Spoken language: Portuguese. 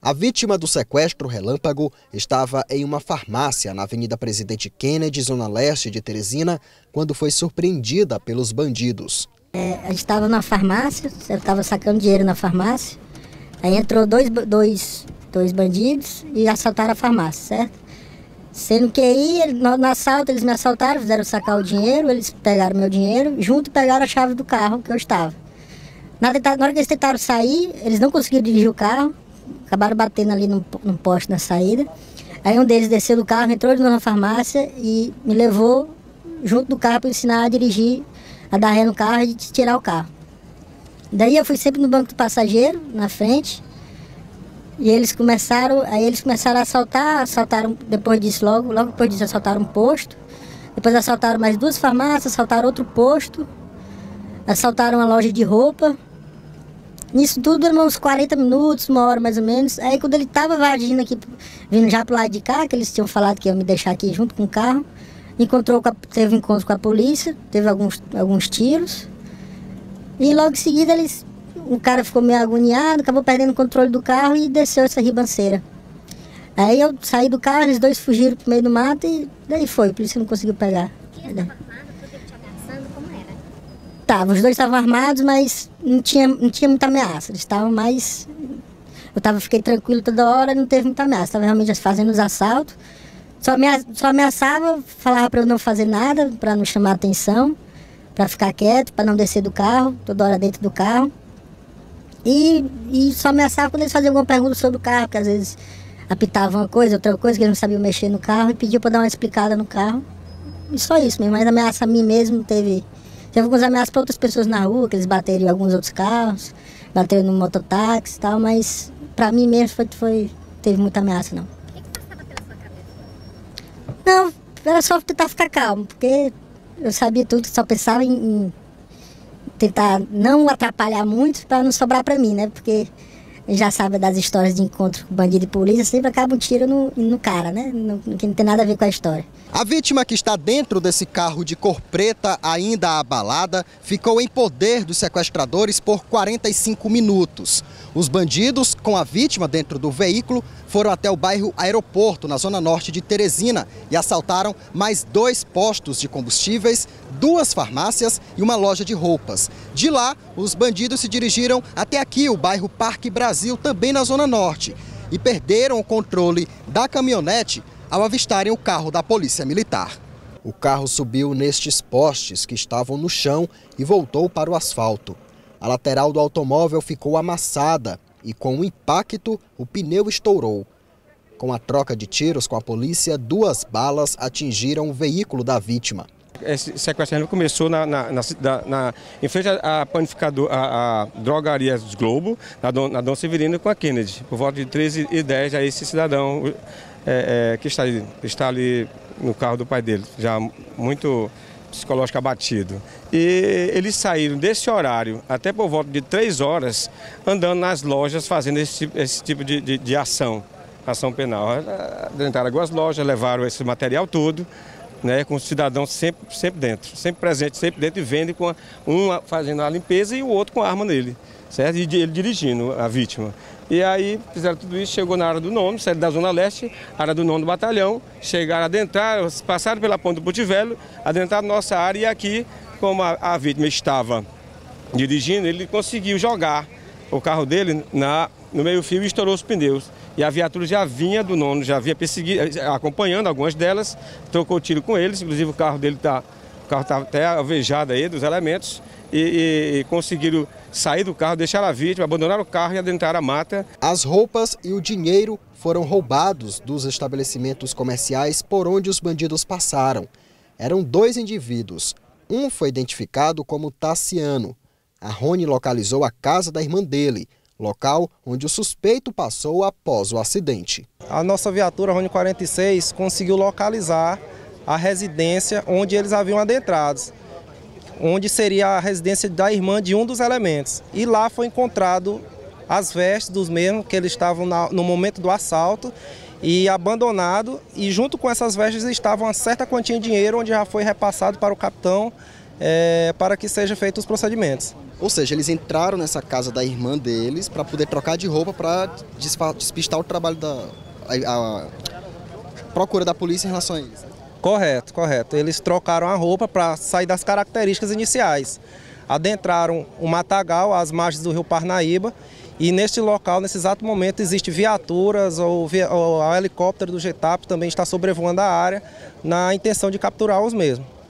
A vítima do sequestro relâmpago estava em uma farmácia na Avenida Presidente Kennedy, zona leste de Teresina, quando foi surpreendida pelos bandidos. A gente estava na farmácia, eu estava sacando dinheiro na farmácia, aí entrou dois bandidos e assaltaram a farmácia, certo? Sendo que aí, no assalto, eles me assaltaram, fizeram sacar o dinheiro, eles pegaram meu dinheiro, junto pegaram a chave do carro que eu estava. Na hora que eles tentaram sair, eles não conseguiram dirigir o carro, acabaram batendo ali num poste na saída. Aí um deles desceu do carro, entrou de novo na farmácia e me levou junto do carro para ensinar a dirigir, a dar ré no carro e tirar o carro. Daí eu fui sempre no banco do passageiro, na frente, e eles começaram a assaltaram depois disso, logo depois disso assaltaram um posto, depois assaltaram mais 2 farmácias, assaltaram outro posto, assaltaram uma loja de roupa. Nisso tudo demorou uns 40 minutos, 1 hora mais ou menos. Aí quando ele estava vindo aqui, vindo já pro lado de cá, que eles tinham falado que iam me deixar aqui junto com o carro, teve encontro com a polícia, teve alguns tiros. E logo em seguida o cara ficou meio agoniado, acabou perdendo o controle do carro e desceu essa ribanceira. Aí eu saí do carro, eles 2 fugiram pro meio do mato e daí foi, por isso que não conseguiu pegar. Os 2 estavam armados, mas não tinha muita ameaça. Eles estavam mais... Fiquei tranquilo toda hora, não teve muita ameaça. Estava realmente fazendo os assaltos. Só ameaçava, falava para eu não fazer nada, para não chamar atenção, para ficar quieto, para não descer do carro, toda hora dentro do carro. E só ameaçava quando eles faziam alguma pergunta sobre o carro, porque às vezes apitavam uma coisa, outra coisa, que eles não sabiam mexer no carro, e pediu para dar uma explicada no carro. E só isso mesmo, mas ameaça a mim mesmo não teve... Teve algumas ameaças para outras pessoas na rua, que eles bateram em alguns outros carros, bateram no mototáxi e tal, mas para mim mesmo teve muita ameaça, não. O que passava pela sua cabeça? Não, era só tentar ficar calmo, porque eu sabia tudo, só pensava em tentar não atrapalhar muito para não sobrar para mim, né? Porque já sabe das histórias de encontro com bandido e polícia, sempre acaba um tiro no cara, né? Que não tem nada a ver com a história. A vítima, que está dentro desse carro de cor preta, ainda abalada, ficou em poder dos sequestradores por 45 minutos. Os bandidos, com a vítima dentro do veículo, foram até o bairro Aeroporto, na zona norte de Teresina, e assaltaram mais 2 postos de combustíveis, 2 farmácias e uma loja de roupas. De lá, os bandidos se dirigiram até aqui, o bairro Parque Brasil, também na zona norte, e perderam o controle da caminhonete ao avistarem o carro da Polícia Militar. O carro subiu nestes postes que estavam no chão e voltou para o asfalto. A lateral do automóvel ficou amassada e, com o impacto, o pneu estourou. Com a troca de tiros com a polícia, 2 balas atingiram o veículo da vítima. Esse sequestro começou em frente à panificadora, a drogaria Globo, na Dom Severino com a Kennedy, por volta de 13h10, a esse cidadão que está ali no carro do pai dele, já muito psicológico abatido. E eles saíram desse horário até por volta de 3 horas, andando nas lojas, fazendo esse tipo de ação penal. Entraram em algumas lojas, levaram esse material todo, né, com o cidadão sempre dentro, sempre presente, sempre dentro, e vende com um fazendo a limpeza e o outro com a arma nele, certo? E ele dirigindo a vítima. E aí fizeram tudo isso, chegou na área do 9º, saíram da Zona Leste, área do 9º Batalhão, chegaram a adentrar, passaram pela ponte do Putivelo, adentraram nossa área, e aqui, como a vítima estava dirigindo, ele conseguiu jogar o carro dele no meio-fio e estourou os pneus. E a viatura já vinha do 9º, já vinha acompanhando algumas delas, trocou tiro com eles, inclusive o carro dele está até alvejado aí dos elementos, e conseguiram sair do carro, deixar a vítima, abandonar o carro e adentrar a mata. As roupas e o dinheiro foram roubados dos estabelecimentos comerciais por onde os bandidos passaram. Eram 2 indivíduos. Um foi identificado como Tassiano. A Rony localizou a casa da irmã dele, local onde o suspeito passou após o acidente. A nossa viatura Rony 46 conseguiu localizar a residência onde eles haviam adentrado, onde seria a residência da irmã de um dos elementos. E lá foi encontrado as vestes dos mesmos, que eles estavam no momento do assalto, e abandonado, e junto com essas vestes estava uma certa quantia de dinheiro, onde já foi repassado para o capitão para que sejam feitos os procedimentos. Ou seja, eles entraram nessa casa da irmã deles para poder trocar de roupa para despistar o trabalho a procura da polícia em relação a eles. Correto, correto. Eles trocaram a roupa para sair das características iniciais. Adentraram o matagal, às margens do rio Parnaíba, e neste local, nesse exato momento, existem viaturas ou helicóptero do GETAP também está sobrevoando a área na intenção de capturá-los mesmo.